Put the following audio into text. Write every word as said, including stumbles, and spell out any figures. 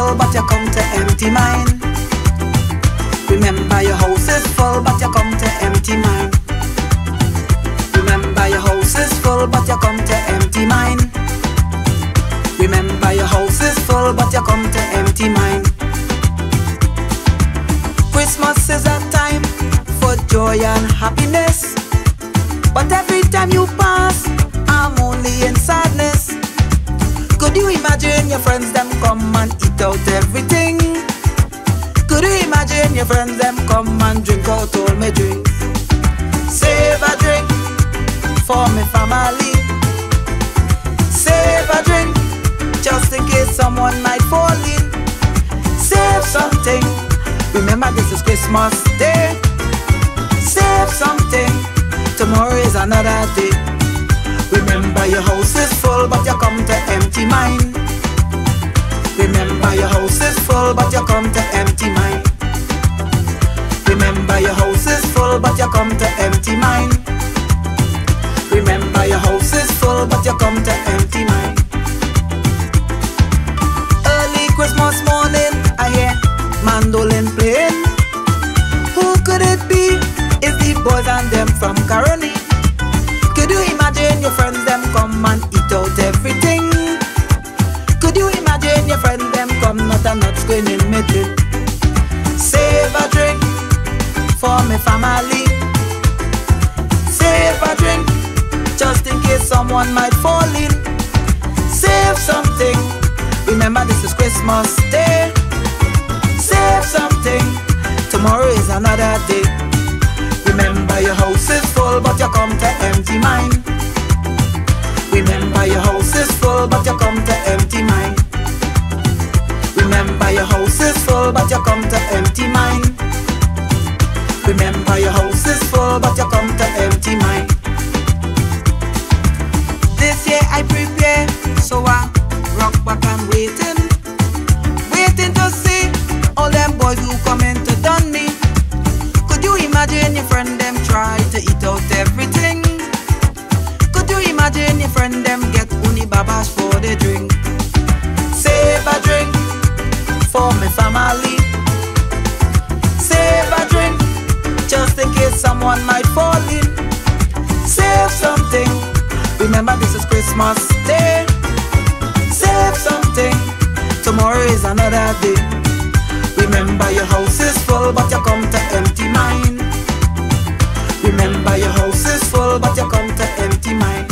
full, but you come to empty mind. Remember your house is full, but you come to empty mind. Remember your house is full, but you come to empty mind. Remember your house is full, but you come to empty mind. Christmas is a time for joy and happiness, but every time you pass, I'm only in sadness. Could you imagine your friends them come and eat out everything? Could you imagine your friends them come and drink out all my drinks? Save a drink for me family. Save a drink just in case someone might fall in. Save something, remember this is Christmas Day. Save something, tomorrow is another day. Remember your house is full, but you come to empty mind. Remember your house is full, but you come to empty mind. Remember your house is full, but you come to empty mind. Remember your house is full, but you come to empty mind. Early Christmas morning, I hear mandolin playing. Who could it be? It's the boys and them from Caroni. Could you imagine your friends them come and eat out everything? Could you imagine your friends them come not a not screening me drink? Save a drink for me family. Save a drink just in case someone might fall in. Save something, remember this is Christmas Day. Save something, tomorrow is another day. Remember your house is full, but you come to empty mind. Remember your house is full, but you come to empty mind. Remember your house is full, but you come to empty mind. Remember your house is full, but you come to empty mind. This year I prepare, so I rock back and waiting, waiting to see all them boys who come in to done me. Could you imagine your friend them try to eat out everything? Could you imagine your friend them get unibabash for the drink? Save a drink for me family. Save a drink just in case someone might fall in. Save something, remember this is Christmas Day. Save something, tomorrow is another day. Remember your house is full, but you come to empty mind. Remember your house is full, but you come to empty mind.